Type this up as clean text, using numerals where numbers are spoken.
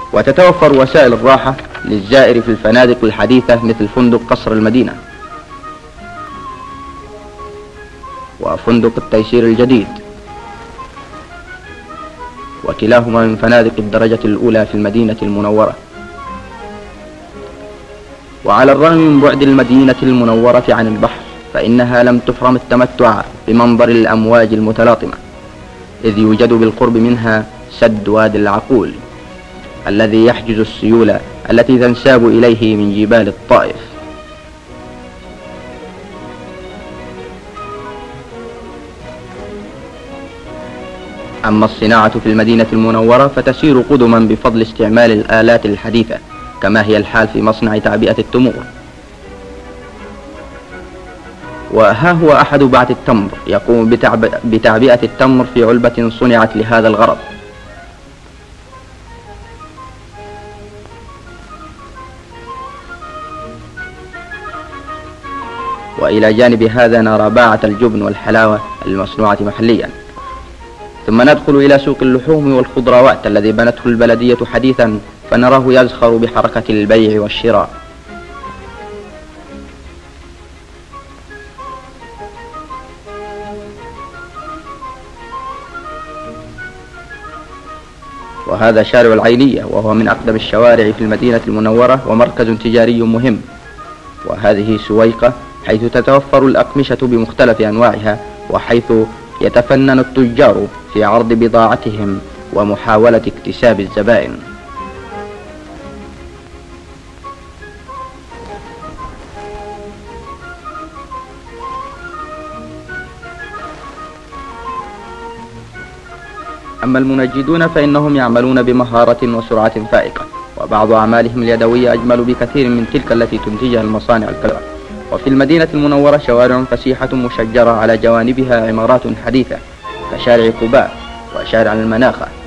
وتتوفر وسائل الراحة للزائر في الفنادق الحديثة مثل فندق قصر المدينة وفندق التيسير الجديد، وكلاهما من فنادق الدرجة الأولى في المدينة المنورة. وعلى الرغم من بعد المدينة المنورة عن البحر، فإنها لم تحرم التمتع بمنظر الأمواج المتلاطمة، إذ يوجد بالقرب منها سد وادي العقول الذي يحجز السيول التي تنساب إليه من جبال الطائف. أما الصناعة في المدينة المنورة فتسير قدما بفضل استعمال الآلات الحديثة، كما هي الحال في مصنع تعبئة التمور. وها هو أحد بعث التمر يقوم بتعبئة التمر في علبة صنعت لهذا الغرض. وإلى جانب هذا نرى باعة الجبن والحلاوة المصنوعة محليا. ثم ندخل إلى سوق اللحوم والخضروات الذي بنته البلدية حديثا، فنراه يزخر بحركة البيع والشراء. وهذا شارع العينية، وهو من أقدم الشوارع في المدينة المنورة ومركز تجاري مهم. وهذه سويقة حيث تتوفر الأقمشة بمختلف أنواعها، وحيث يتفنن التجار في عرض بضاعتهم ومحاولة اكتساب الزبائن. أما المنجدون فإنهم يعملون بمهارة وسرعة فائقة، وبعض أعمالهم اليدوية أجمل بكثير من تلك التي تنتجها المصانع الكبرى. وفي المدينة المنورة شوارع فسيحة مشجرة على جوانبها عمارات حديثة كشارع قباء وشارع المناخة